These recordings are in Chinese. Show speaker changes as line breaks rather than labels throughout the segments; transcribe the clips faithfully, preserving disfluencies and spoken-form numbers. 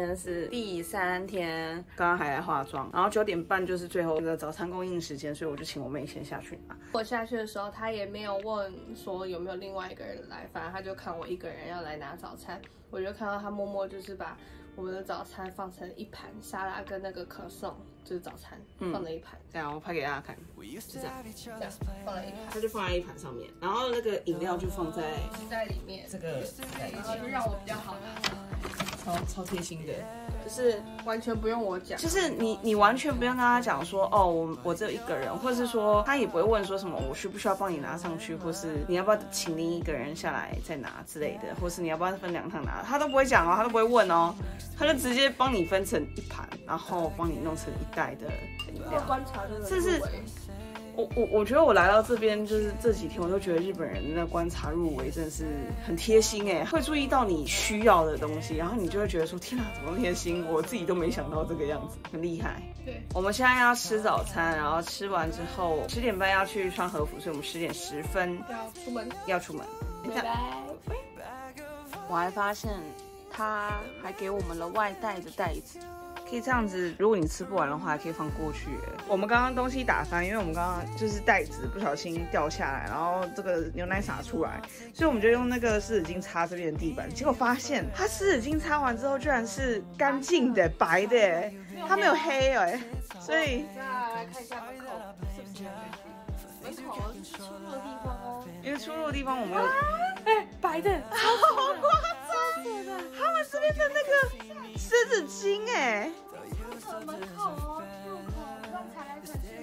天是第三天，刚刚还在化妆，然后九点半就是最后那个早餐供应时间，所以我就请我妹先下去拿。
我下去的时候，他也没有问说有没有另外一个人来，反正他就看我一个人要来拿早餐，我就看到他默默就是把我们的早餐放成一盘沙拉跟那个可颂，就是早餐、嗯、放了一盘。
这样我拍给大家看，是这样，
这样放了一盘，
他就放在一盘上面，然后那个饮料就放在
在里面，
这个在里面，
然后就让我比较好拿。
超超贴心的，就是
完全不用我讲，
就是你你完全不用跟他讲说哦，我我只有一个人，或者是说他也不会问说什么我需不需要帮你拿上去，或是你要不要请另一个人下来再拿之类的，或是你要不要分两趟拿，他都不会讲哦，他都不会问哦，他就直接帮你分成一盘，然后帮你弄成一袋的饮料。
观察真的
这是。我我我觉得我来到这边就是这几天，我都觉得日本人的观察入微真的是很贴心哎，会注意到你需要的东西，然后你就会觉得说天哪，怎么贴心，我自己都没想到这个样子，很厉害。
对，
我们现在要吃早餐，然后吃完之后十点半要去穿和服，所以我们十点十分
要出门，
要出门。
拜拜。
我还发现他还给我们了外带的袋子。可以这样子，如果你吃不完的话，还可以放过去。我们刚刚东西打翻，因为我们刚刚就是袋子不小心掉下来，然后这个牛奶洒出来，所以我们就用那个湿纸巾擦这边的地板。结果发现它湿纸巾擦完之后，居然是干净的、白的，它没有黑哎。所以
那来看一下门口是不是门口出入的地方哦？
因为出入的地方我们有，
哎，白的，
好夸张！他们这边的那个湿纸巾哎。
门口哦，入口让踩来踩去，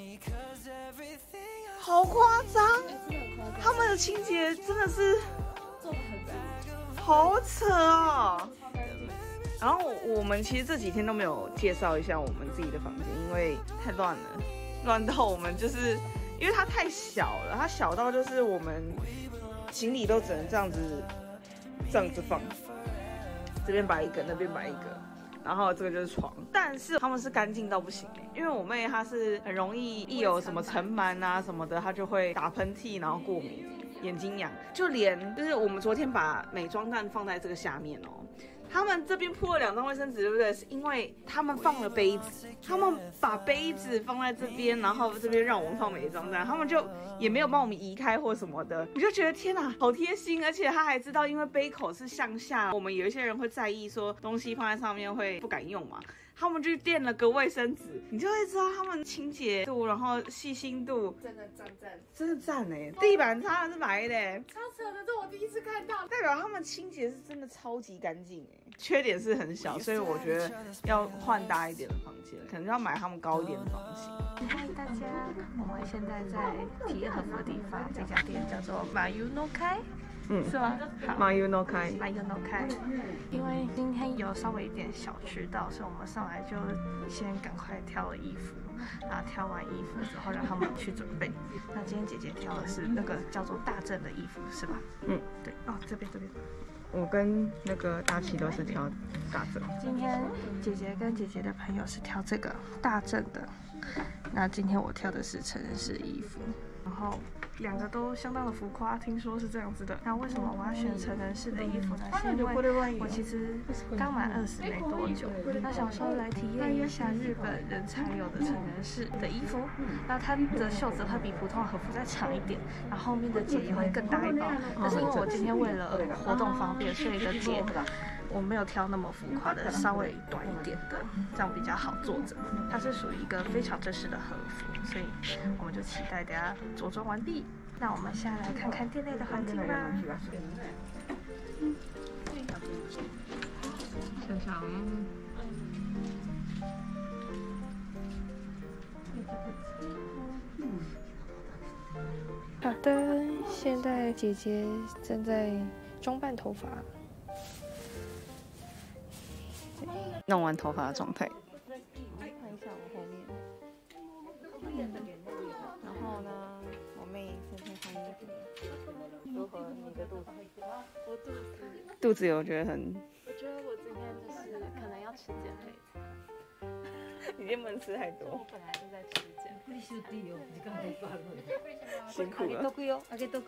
好夸张！他们的清洁真的是
做得很足，
好扯哦。然后我们其实这几天都没有介绍一下我们自己的房间，因为太乱了，乱到我们就是因为它太小了，它小到就是我们行李都只能这样子这样子放，这边摆一个，那边摆一个。然后这个就是床，但是他们是干净到不行哎，因为我妹她是很容易一有什么尘螨啊什么的，她就会打喷嚏，然后过敏、眼睛痒，就连就是我们昨天把美妆蛋放在这个下面哦。他们这边铺了两张卫生纸，对不对？是因为他们放了杯子，他们把杯子放在这边，然后这边让我们放美妆蛋，他们就也没有帮我们移开或什么的，你就觉得天哪，好贴心！而且他还知道，因为杯口是向下，我们有一些人会在意说东西放在上面会不敢用嘛。他们就垫了个卫生纸，你就会知道他们清洁度，然后细心度，
真的赞赞，
真的赞哎！地板擦的是白的，
超扯的，这我第一次看到，
代表他们清洁是真的超级干净哎。缺点是很小，所以我觉得要换大一点的房间，可能要买他们高一点的房型。
欢迎大家，我们现在在体验和服的地方，这家店叫做Mayuno Kai。嗯，是吗？好
，Mayuno Kai
Mayuno Kai。因为今天有稍微一点小迟到，所以我们上来就先赶快挑了衣服，然后挑完衣服之后让他们去准备。那今天姐姐挑的是那个叫做大正的衣服，是吧？嗯，对。哦，这边这边。
我跟那个大齐都是挑大正。
今天姐姐跟姐姐的朋友是挑这个大正的，那今天我挑的是成人式衣服，然后两个都相当的浮夸，听说是这样子的。那为什么我要选成人式的衣服呢？是因为我其实刚满二十没多久，那想说来体验一下日本人才有的成人式的衣服。那它的袖子会比普通的和服再长一点，然后后面的结也会更大一包。但是因为我今天为了活动方便，所以的结我没有挑那么浮夸的，稍微短一点的，这样比较好坐着。它是属于一个非常正式的和服，所以我们就期待大家着装完毕。那我们现在来看看店内的环境吧。
想想，
好的，现在姐姐正在装扮头发。
弄完头发的状态。
看一下我后面。
然后呢，我妹今天穿衣服，如何？你的肚子？
我肚子，
肚子有觉得很？
我觉得我今天就是可能要吃减肥餐。
你今天不能吃太多。
我本来就在吃减肥。
辛苦了。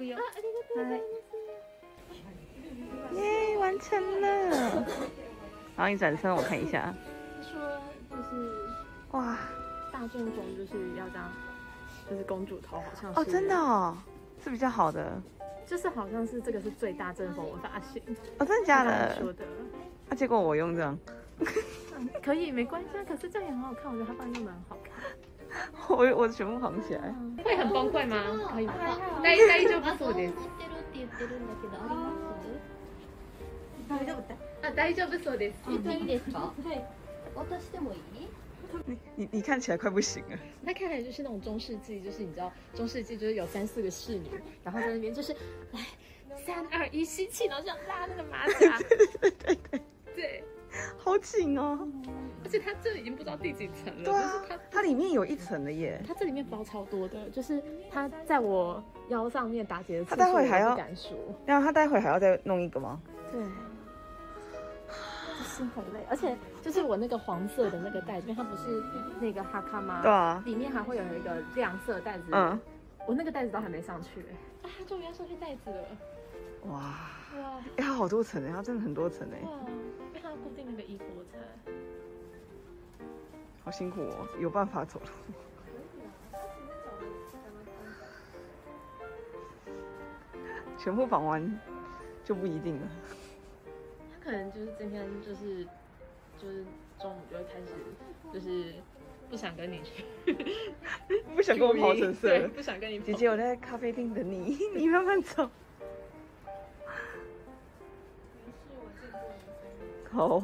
耶，完成了。
然后你转身我看一下。
他说就是
哇，
大众中就是要这样，就是公主头好像是
哦，真的哦，是比较好的。
就是好像是这个是最大正风，我发现。
哦，真的假的？
说的。
啊，结果我用这样。
可以，没关系啊。可是这样也很好看，我觉得他帮你用的很好看。
我我全部绑起来。
会很崩溃吗？可以吗？大大丈夫そうです。大丈夫だ。あ、大丈夫そうです。いいですか？はい。渡してもいい？
你你你看起来快不行了。
他看起来就是那种中世纪，就是你知道中世纪就是有三四个侍女，然后在那边就是来三二一吸气，然后这样拉那个马甲。
对对对对
对，
好紧哦。
而且它这已经不知道第几层了。
对啊，
就是它
它里面有一层的耶。
它这里面包超多的，就是它在我腰上面打结的次数，
它待会还要
我不敢数。
然后它待会还要再弄一个吗？
对。心很累，而且就是我那个黄色的那个袋子，因为它不是那个哈卡吗？
对啊，
里面还会有一个亮色袋子。
嗯，
我那个袋子都还没上去哎，啊，终于要上去袋子了。
哇
哇，
哎，它好多层哎，它真的很多层哎。
哇，因为它要固定那个衣服，我才。
好辛苦哦，有办法走路。全部绑完就不一定了。
可能就是今天就是就是中午就会开始就是不想跟你去，
不想跟我跑成色，
不想跟你跑。
姐姐，我在咖啡厅等你，你慢慢走。好。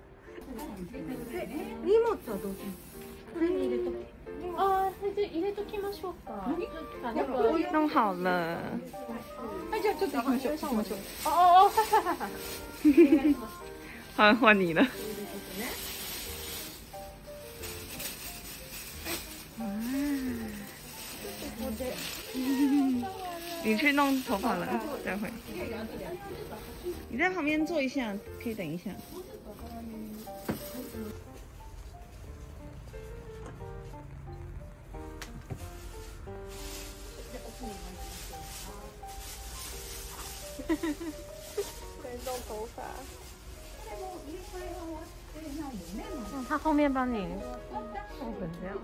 荷物はどうする？これに入れとく。ああ、じゃ入れときましょうか。
弄好了。
哎，じゃあちょっと行きましょう。上ましょう。哦哦哦，哈哈哈哈。
换换你了。你去弄头发了，待会。你在旁边坐一下，可以等一下。
可以弄头发。
嗯，他后面帮你弄成这样。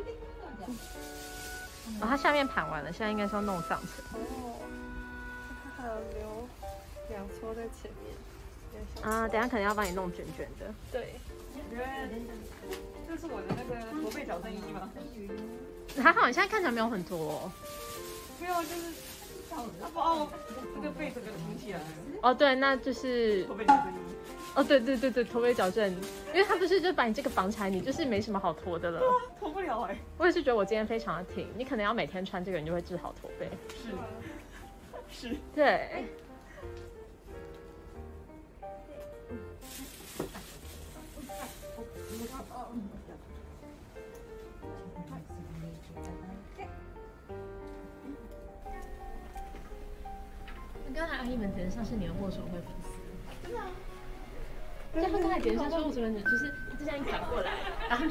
哦，它下面盘完了，现在应该是要弄上层。
哦，它还有留两撮在前面。
啊，等一下可能要帮你弄卷卷的。
对。
这是我的那个驼背矫正衣吗？
还好，你现在看起来没有很多、哦。
没有，就是它把我这个背整个凸起来。
哦，对，那就是
驼背矫正衣。
哦，对对对对，驼背矫正，因为他不是就把你这个绑起来，你就是没什么好驼的了。
驼不了哎、欸。
我也是觉得我今天非常的挺，你可能要每天穿这个，你就会治好驼背。
是。是。
对。刚才阿姨们点上是你的握手会粉丝，真的啊？就他刚才点上是握手粉丝，就是他就这样一转过来，然后他们就，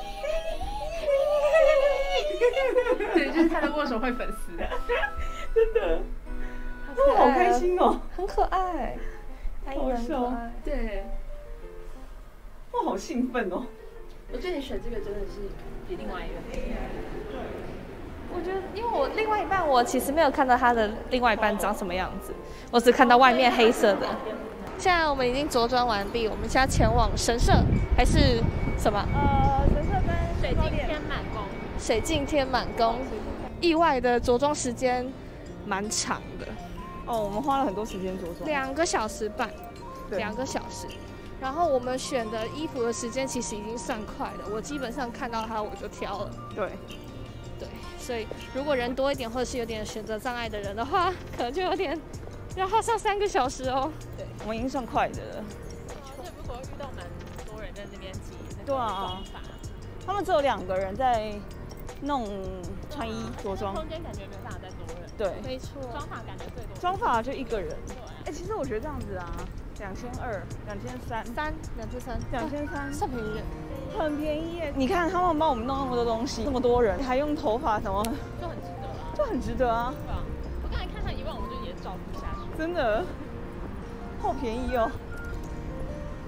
对，就是他的握手会粉丝，
真的，哇，好开心哦，
很可爱，
好笑，
对，
哇，好兴奋哦。
我觉得你选这个真的是比另外一个厉害。
对。我觉得，因为我另外一半，我其实没有看到他的另外一半长什么样子，我只看到外面黑色的。现在我们已经着装完毕，我们现在前往神社还是什么？
呃，神社跟水镜天满宫。
水镜天满宫，意外的着装时间蛮长的。
哦，我们花了很多时间着装，
两个小时半，两个小时。然后我们选的衣服的时间其实已经算快了，我基本上看到它我就挑了。
对。
对，所以如果人多一点，或者是有点选择障碍的人的话，可能就有点要花上三个小时哦。
对，我们已经算快的了。
那如果遇到蛮多人在那边挤那个
妆发，他们只有两个人在弄穿衣着装，
空间感觉没有办法再多人。
对，
没错。
妆发感觉最多。
妆发就一个人。哎，其实我觉得这样子啊，两千二、两千三、
三、两千三、
两千三，
算便宜。
很便宜耶！你看他们帮我们弄那么多东西，那么多人还用头发什么，
就很值得啊，
就很值得啊。
对啊，我刚才看他一万，我们就也照不下去。
真的，好便宜哦。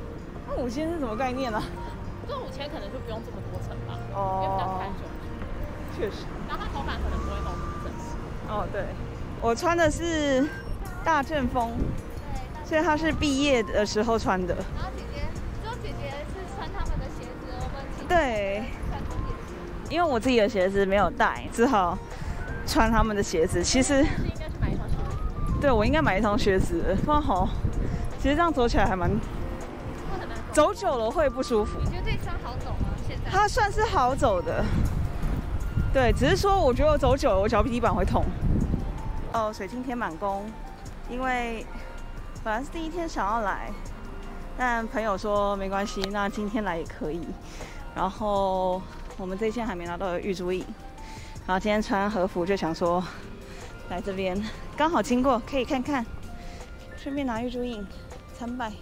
那五千是什么概念啊？
这五千可能就不用这么多层吧，
哦，
因为比较看久。
确实。
然后它头发可能不会弄这么正式。
哦，对，我穿的是大正风，所以它是毕业的时候穿的。
然后姐姐，只有姐姐是穿他们的鞋子，我们其实
对，
穿自己的鞋子。
因为我自己的鞋子没有带，只好穿他们的鞋子。其实，
是应该去买一双鞋子。
对我应该买一双鞋子，不然好，其实这样走起来还蛮，走久了会不舒服。
你觉得这双好走吗？现在？
它算是好走的，对，只是说我觉得我走久了，我脚底板会痛。哦，水晶天满宫，因为本来是第一天想要来，但朋友说没关系，那今天来也可以。然后我们这一天还没拿到玉珠印，然后今天穿和服就想说来这边刚好经过，可以看看，顺便拿玉珠印参拜。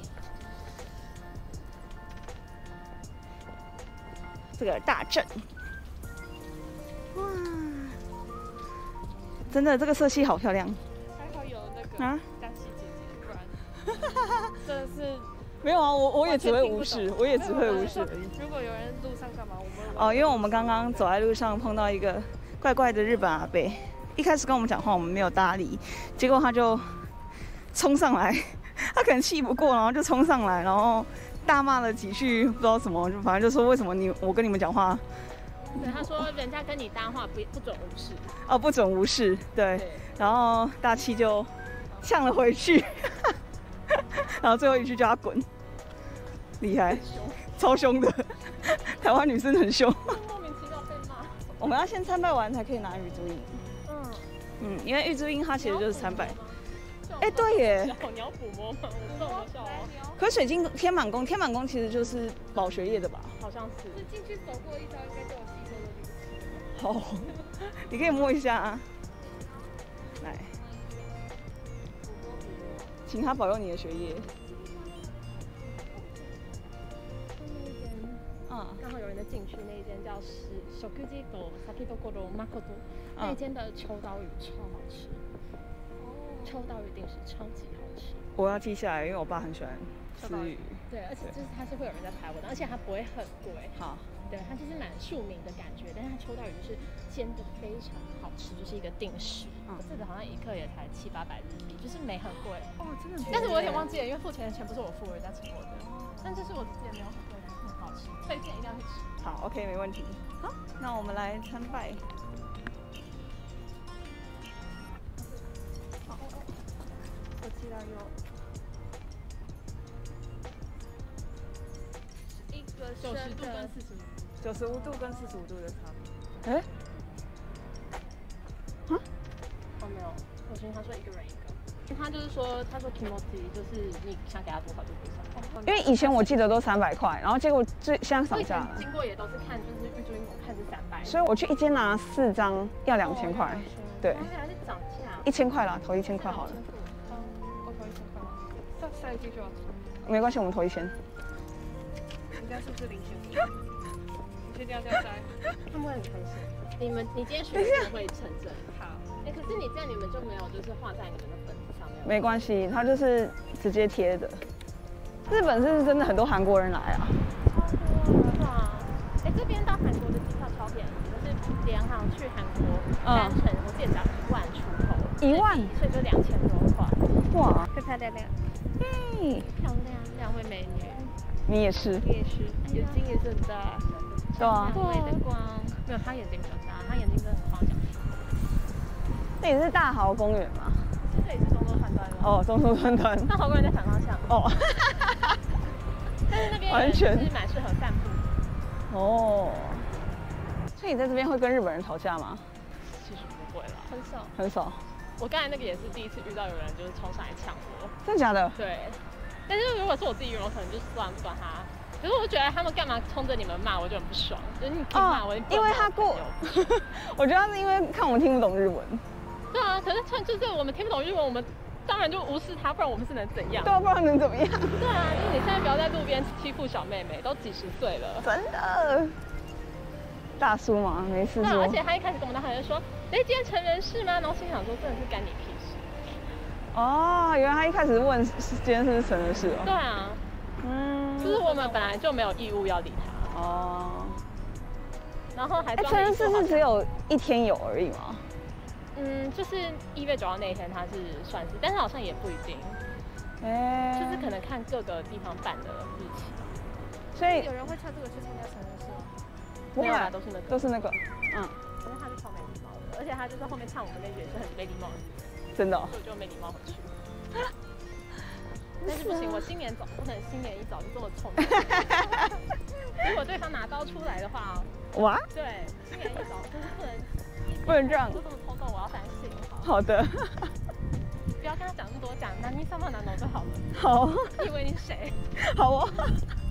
这个大阵，哇，真的这个色系好漂亮。
还好有那个
啊，
大气姐姐，不然真的是
没有啊，我我也只会无视，我也只会无视而已。
如果有人路上干嘛，我们
哦，因为我们刚刚走在路上碰到一个怪怪的日本阿伯，一开始跟我们讲话，我们没有搭理，结果他就冲上来，他可能气不过，然后就冲上来，然后大骂了几句，不知道什么，就反正就说为什么你我跟你们讲话，
对他说人家跟你搭话不不准无视，
哦不准无视，对，
对
然后大气就呛了回去，然后最后一句叫他滚，厉害，超凶的，台湾女生很凶。
莫名其妙被骂。
我们要先参拜完才可以拿玉珠印。
嗯
嗯，因为玉珠印它其实就是参拜。哎，对耶。
你要抚摸吗？我不知道有没有效哦。
可是水晶天满宫，天满宫其实就是保学业的吧？
好像是。
是进去走过一遭，应该就有吸收的灵气。
哦，你可以摸一下啊。来，请他保佑你的学业。嗯，
刚好有人在进去那一间叫是手工鸡斗 Saki Dokoro Makoto， 那一间的秋刀鱼超好吃。秋刀鱼定食超级好吃。
我要记下来，因为我爸很喜欢吃鱼。
对，而且就是它是会有人在排我的，而且它不会很贵。
好。
对，它就是蛮庶民的感觉，但是它秋刀鱼就是煎的非常好吃，就是一个定食。嗯，这个好像一克也才七八百日币，就是没很贵。
哦，真的。
但是我有点忘记了，因为付钱的钱不是我付，人家请我的。但这是我记得没有很贵，但是很好吃，推荐一定要去吃。
好 ，OK， 没问题。好，那我们来参拜。好，我记得有。
九十度跟四十五，
九十五度跟四十五度的差别。哎，啊？
哦没有，我听他说一个人一个，他就是说，他说 kimochi 就是你想给他多少就多少。
因为以前我记得都三百块，然后结果这现在涨价了。
经过也都是看，就是玉珠印，我看是三百。
所以我去一间拿四张要两千块，对。
还是涨价。
一千块啦，投一千块好了。
我投一千块吗？再下一句就要吃。
没关系，我们投一千。
应该是不是零钱？你确定要这样摘？他们会很开心。你们，你今天学的会成真。好。哎，可是你这样，你们就没有就是画在你们的本子上面？
没关系，它就是直接贴的。日本是真的很多韩国人来啊。
超多的哇！哎，这边到韩国的机票超便宜，就是联航去韩国单程，我记得只要一万出头。
一万？
所以就两千多块。
哇！
漂漂亮亮。
嘿，
漂亮，两位美女。
你也是，
你也是，眼睛也是很大，
对啊，
对的光，没有，他眼睛比较大，他眼睛跟很夸张。
这里是大豪公园吗？
这里是中州川端吗？
哦，中州川端。
大豪公园在反方向。
哦。
但是那边
完全
是蛮适合散步。
哦。所以你在这边会跟日本人吵架吗？
其实不会啦，很少。
很少。
我刚才那个也是第一次遇到有人就是冲上来抢我。
真的假的？
对。但是如果是我自己一个人，我可能就算不管他。可是我就觉得他们干嘛冲着你们骂，我就很不爽。就是你听骂我，
哦，因为他过，我觉得他是因为看我们听不懂日文。
对啊，可是他就是我们听不懂日文，我们当然就无视他，不然我们是能怎样？
对啊，不然能怎么样？
对啊，就是你现在不要在路边欺负小妹妹，都几十岁了。
真的。大叔嘛，没事做。
而且他一开始跟我们大喊就说：“哎，今天成人式吗？”然后心想说：“真的是干你屁事。”
哦，原来他一开始问今天是不是成人式哦？
对啊，
嗯，
所就是我们本来就没有义务要理他。
哦。
然后还
哎，成人式是只有一天有而已吗？
嗯，就是一月九号那一天，它是算是，但是好像也不一定。哎，就是可能看各个地方办的日期。
所以
有人会穿这个去参加成人式吗？
不会啊，
都是那个，
都是那个，嗯。
可是他是超没礼貌的，而且他就是后面唱我们那句也是很没礼貌的。
真的、哦。
所以我就没礼貌回去。但是不行，我新年早不能新年一早就这么冲。如果对方拿刀出来的话，
哇，
对，新年一早就是不能
不能这样，
就这么冲动，我要反省。
好的。
不要跟他讲那么多，讲南京上班南农就好了。
好。
你以为你是谁？
好哦。